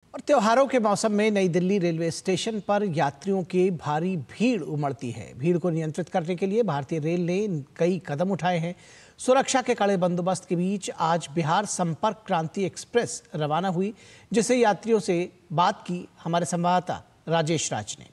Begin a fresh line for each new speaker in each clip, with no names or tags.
और त्योहारों के मौसम में नई दिल्ली रेलवे स्टेशन पर यात्रियों की भारी भीड़ उमड़ती है। भीड़ को नियंत्रित करने के लिए भारतीय रेल ने कई कदम उठाए हैं। सुरक्षा के कड़े बंदोबस्त के बीच आज बिहार संपर्क क्रांति एक्सप्रेस रवाना हुई, जिसे यात्रियों से बात की हमारे संवाददाता राजेश राज ने।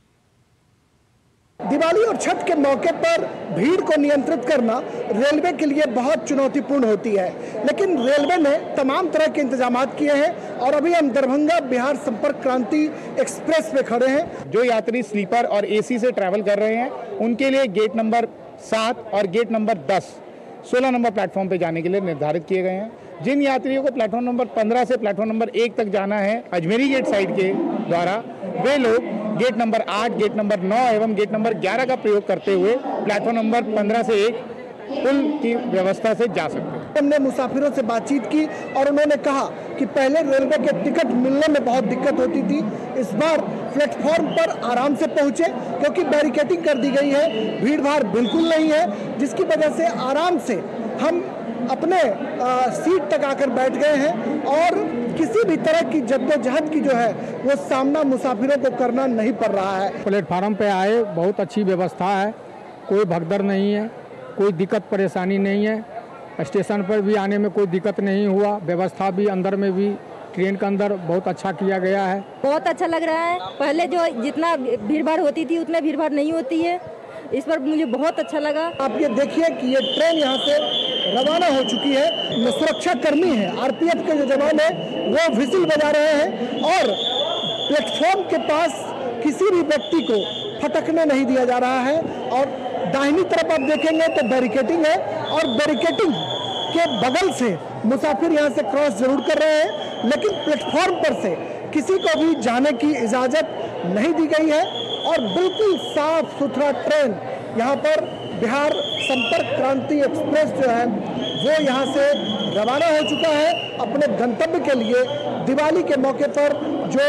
दिवाली और छठ के मौके पर भीड़ को नियंत्रित करना रेलवे के लिए बहुत चुनौतीपूर्ण होती है, लेकिन रेलवे ने तमाम तरह के इंतजाम किए हैं और अभी हम दरभंगा बिहार संपर्क क्रांति एक्सप्रेस पे खड़े हैं।
जो यात्री स्लीपर और एसी से ट्रैवल कर रहे हैं उनके लिए गेट नंबर 7 और गेट नंबर 10 16 नंबर प्लेटफॉर्म पे जाने के लिए निर्धारित किए गए हैं। जिन यात्रियों को प्लेटफॉर्म नंबर 15 से प्लेटफॉर्म नंबर 1 तक जाना है अजमेरी गेट साइड के द्वारा, वे लोग गेट नंबर 8, गेट नंबर 9 एवं गेट नंबर 11 का प्रयोग करते हुए प्लेटफॉर्म नंबर 15 से 1 पुल की व्यवस्था से जा सकते हैं।
हमने मुसाफिरों से बातचीत की और उन्होंने कहा कि पहले रेलवे के टिकट मिलने में बहुत दिक्कत होती थी, इस बार प्लेटफॉर्म पर आराम से पहुंचे क्योंकि बैरिकेडिंग कर दी गई है, भीड़ भाड़ बिल्कुल नहीं है, जिसकी वजह से आराम से हम अपने सीट तक आकर बैठ गए हैं और किसी भी तरह की जद्दोजहद की जो है वो सामना मुसाफिरों को करना नहीं पड़ रहा है।
प्लेटफार्म पे आए, बहुत अच्छी व्यवस्था है, कोई भगदड़ नहीं है, कोई दिक्कत परेशानी नहीं है। स्टेशन पर भी आने में कोई दिक्कत नहीं हुआ, व्यवस्था भी अंदर में भी ट्रेन के अंदर बहुत अच्छा किया गया है।
बहुत अच्छा लग रहा है। पहले जो जितना भीड़ भाड़ होती थी उतना भीड़ भाड़ नहीं होती है, इस पर मुझे बहुत अच्छा लगा।
आप ये देखिए कि ये ट्रेन यहाँ से रवाना हो चुकी है। सुरक्षा कर्मी हैं, आरपीएफ के जो जवान हैं वो व्हिसिल बजा रहे हैं और प्लेटफॉर्म के पास किसी भी व्यक्ति को फटकने नहीं दिया जा रहा है। और दाहिनी तरफ आप देखेंगे तो बैरिकेडिंग है और बैरिकेडिंग के बगल से मुसाफिर यहाँ से क्रॉस जरूर कर रहे हैं, लेकिन प्लेटफॉर्म पर से किसी को भी जाने की इजाज़त नहीं दी गई है और बिल्कुल साफ सुथरा ट्रेन यहाँ पर बिहार संपर्क क्रांति एक्सप्रेस जो है वो यहाँ से रवाना हो चुका है अपने गंतव्य के लिए। दिवाली के मौके पर जो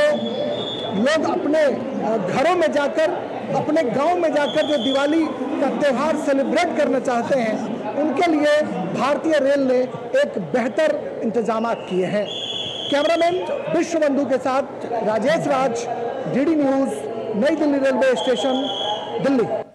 लोग अपने घरों में जाकर, अपने गांव में जाकर जो दिवाली का त्यौहार सेलिब्रेट करना चाहते हैं, उनके लिए भारतीय रेल ने एक बेहतर इंतजाम किए हैं। कैमरामैन विश्वबंधु के साथ राजेश राज, डीडी न्यूज़, नई दिल्ली रेलवे स्टेशन, दिल्ली।